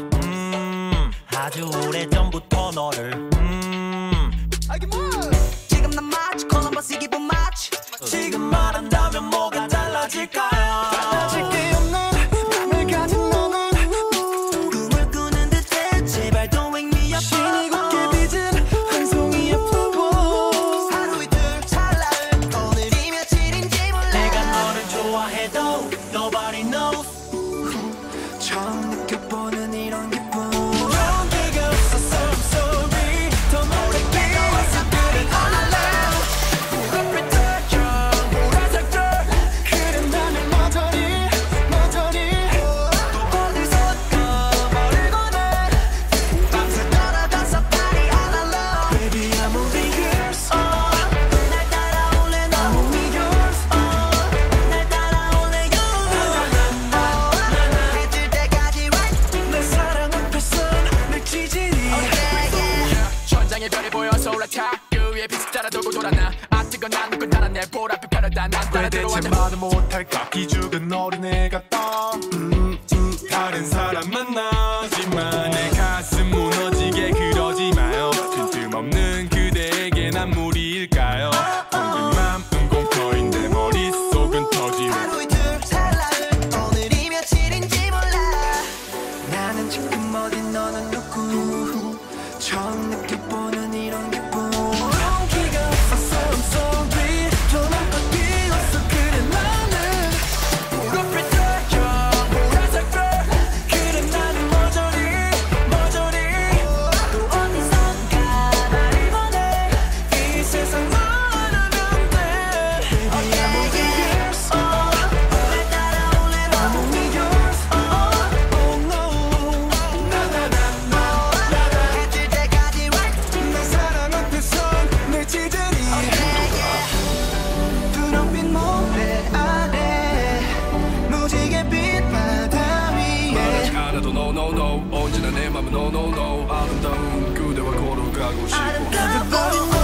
아주 오래전부터 너를 지금 난 마치 콜럼버스 기분 마치 지금 말한다면 뭐가 달라질까요? 달라질 게 없는 맘을 가진 너는 꿈을 꾸는 듯해 제발 don't wake me up 신이 곱게 빚은 한 송이의 프로포즈 하루 이틀 찰나을 오늘이 며칠인지 몰라 내가 너를 좋아해도 nobody knows 처음 느껴보는 이런 기분 용기가 없어서 I'm sorry 더 모르게 어서 party all alone 불을 펴줘 보라색 girl 그래 나는 머저리 또 어디선가 말을 꺼내 밤새 돌아가서 party all alone Baby I'm moving yours 날 따라올래 너 I'm moving yours 날 따라올래 you 해질 때까지 right 내 사랑 앞에선 늘 지지리 천장에 별이 보여서 올라타 그 위에 빛이 따라 돌고 돌아나 아직은 난 누군 달아내 볼 앞에 펴려다 난 따라 왜 들어와 대체 말을 못할까 기죽은 어린애 같다 다른 사람 만나지만 내 가슴 무너지게 그러지 마요 빈틈없는 그대에게 난 무리일까요 텅빈 맘은 공터인데 머릿속은 터지네 하루 이틀 찰나을 오늘이 며칠인지 몰라 나는 지금 어디 너는 누구 처음 느껴보는 이런 기분 용기가 없어서 I'm sorry 전화가 비었어 그래 나는 불을 펴줘 보라색 girl 그래 나는 머저리 또 어디선가 말을 보내 이 세상 너 하나면 돼 Baby I'm moving yours 날 따라올래 I'm 너 moving yours Oh no 해질 때까지 right 내 사랑 앞에선 늘 지지리 분홍빛 모래 아래 무지개 빛 바다 위에 말하지 않아도 no no no 언제나 내 맘은 no no no 아름다운 그대와 걸어가고 싶어 아름다운